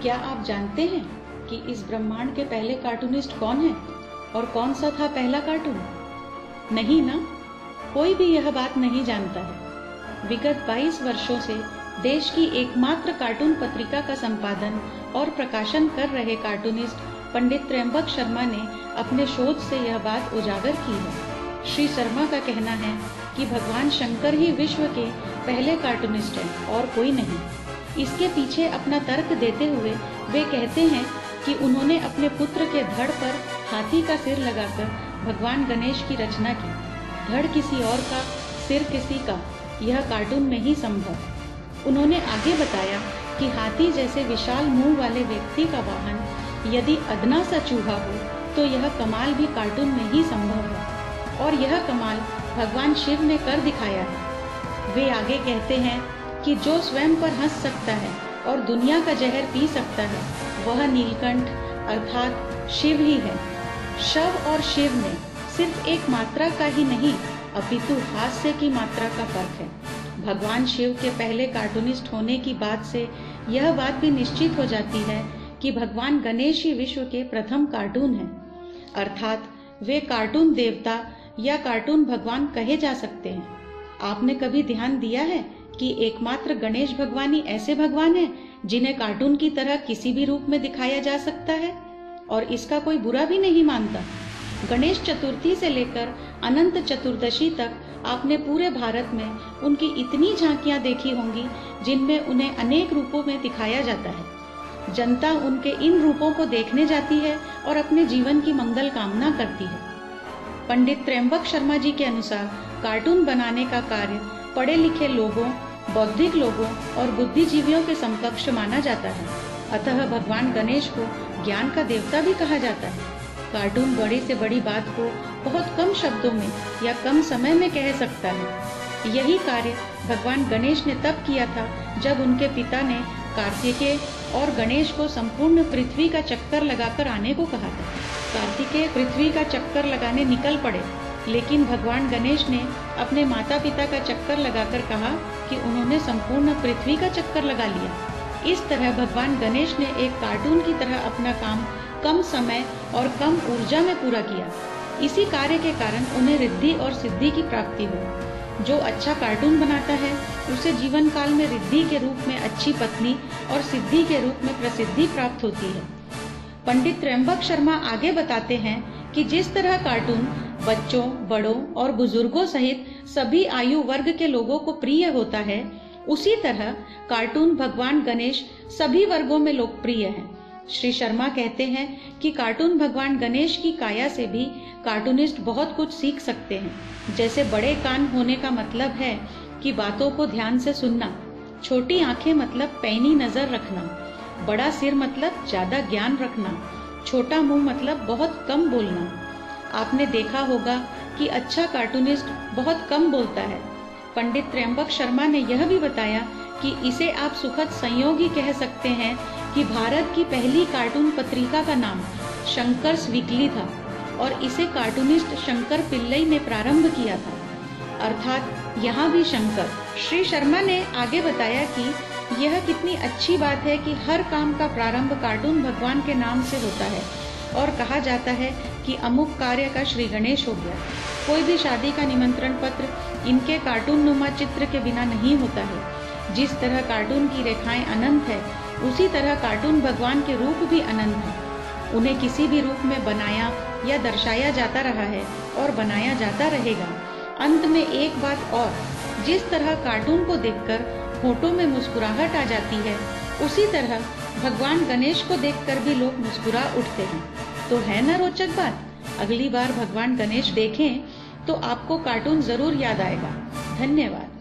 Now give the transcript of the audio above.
क्या आप जानते हैं कि इस ब्रह्मांड के पहले कार्टूनिस्ट कौन है और कौन सा था पहला कार्टून? नहीं ना, कोई भी यह बात नहीं जानता है। विगत 22 वर्षों से देश की एकमात्र कार्टून पत्रिका का संपादन और प्रकाशन कर रहे कार्टूनिस्ट पंडित त्र्यंबक शर्मा ने अपने शोध से यह बात उजागर की है। श्री शर्मा का कहना है कि भगवान शंकर ही विश्व के पहले कार्टूनिस्ट हैं और कोई नहीं। इसके पीछे अपना तर्क देते हुए वे कहते हैं कि उन्होंने अपने पुत्र के धड़ पर हाथी का सिर लगाकर भगवान गणेश की रचना की। धड़ किसी और का, सिर किसी का, यह कार्टून में ही संभव। उन्होंने आगे बताया कि हाथी जैसे विशाल मुंह वाले व्यक्ति का वाहन यदि अदना सा चूहा हो तो यह कमाल भी कार्टून में ही संभव है और यह कमाल भगवान शिव ने कर दिखाया है। वे आगे कहते हैं कि जो स्वयं पर हंस सकता है और दुनिया का जहर पी सकता है वह नीलकंठ अर्थात शिव ही है। शव और शिव में सिर्फ एक मात्रा का ही नहीं अपितु हास्य की मात्रा का फर्क है। भगवान शिव के पहले कार्टूनिस्ट होने की बात से यह बात भी निश्चित हो जाती है कि भगवान गणेश ही विश्व के प्रथम कार्टून हैं, अर्थात वे कार्टून देवता या कार्टून भगवान कहे जा सकते हैं। आपने कभी ध्यान दिया है कि एकमात्र गणेश भगवान ही ऐसे भगवान हैं जिन्हें कार्टून की तरह किसी भी रूप में दिखाया जा सकता है और इसका कोई बुरा भी नहीं मानता। गणेश चतुर्थी से लेकर अनंत चतुर्दशी तक आपने पूरे भारत में उनकी इतनी झांकियां देखी होंगी जिनमें उन्हें अनेक रूपों में दिखाया जाता है। जनता उनके इन रूपों को देखने जाती है और अपने जीवन की मंगल कामना करती है। पंडित त्र्यंबक शर्मा जी के अनुसार कार्टून बनाने का कार्य पढ़े लिखे लोगों, बौद्धिक लोगों और बुद्धिजीवियों के समकक्ष माना जाता है। अतः भगवान गणेश को ज्ञान का देवता भी कहा जाता है। कार्टून बड़ी से बड़ी बात को बहुत कम शब्दों में या कम समय में कह सकता है। यही कार्य भगवान गणेश ने तब किया था जब उनके पिता ने कार्तिकेय और गणेश को संपूर्ण पृथ्वी का चक्कर लगाकर आने को कहा था। कार्तिकेय पृथ्वी का चक्कर लगाने निकल पड़े, लेकिन भगवान गणेश ने अपने माता पिता का चक्कर लगाकर कहा कि उन्होंने संपूर्ण पृथ्वी का चक्कर लगा लिया। इस तरह भगवान गणेश ने एक कार्टून की तरह अपना काम कम समय और कम ऊर्जा में पूरा किया। इसी कार्य के कारण उन्हें रिद्धि और सिद्धि की प्राप्ति हुई। जो अच्छा कार्टून बनाता है उसे जीवन काल में रिद्धि के रूप में अच्छी पत्नी और सिद्धि के रूप में प्रसिद्धि प्राप्त होती है। पंडित त्र्यंबक शर्मा आगे बताते हैं कि जिस तरह कार्टून बच्चों, बड़ों और बुजुर्गों सहित सभी आयु वर्ग के लोगों को प्रिय होता है, उसी तरह कार्टून भगवान गणेश सभी वर्गों में लोकप्रिय है। श्री शर्मा कहते हैं कि कार्टून भगवान गणेश की काया से भी कार्टूनिस्ट बहुत कुछ सीख सकते हैं। जैसे बड़े कान होने का मतलब है कि बातों को ध्यान से सुनना, छोटी आंखें मतलब पैनी नजर रखना, बड़ा सिर मतलब ज्यादा ज्ञान रखना, छोटा मुंह मतलब बहुत कम बोलना। आपने देखा होगा कि अच्छा कार्टूनिस्ट बहुत कम बोलता है। पंडित त्र्यंबक शर्मा ने यह भी बताया कि इसे आप सुखद संयोग ही कह सकते हैं कि भारत की पहली कार्टून पत्रिका का नाम शंकर्स वीकली था और इसे कार्टूनिस्ट शंकर पिल्लई ने प्रारंभ किया था, अर्थात यहाँ भी शंकर। श्री शर्मा ने आगे बताया कि यह कितनी अच्छी बात है कि हर काम का प्रारंभ कार्टून भगवान के नाम से होता है और कहा जाता है कि अमुक कार्य का श्री गणेश हो गया। कोई भी शादी का निमंत्रण पत्र इनके कार्टून नुमा चित्र के बिना नहीं होता है। जिस तरह कार्टून की रेखाएं अनंत है, उसी तरह कार्टून भगवान के रूप भी अनंत है। उन्हें किसी भी रूप में बनाया या दर्शाया जाता रहा है और बनाया जाता रहेगा। अंत में एक बात और, जिस तरह कार्टून को देखकर होठों में मुस्कुराहट आ जाती है, उसी तरह भगवान गणेश को देखकर भी लोग मुस्कुरा उठते हैं। तो है ना रोचक बात? अगली बार भगवान गणेश देखें तो आपको कार्टून जरूर याद आएगा। धन्यवाद।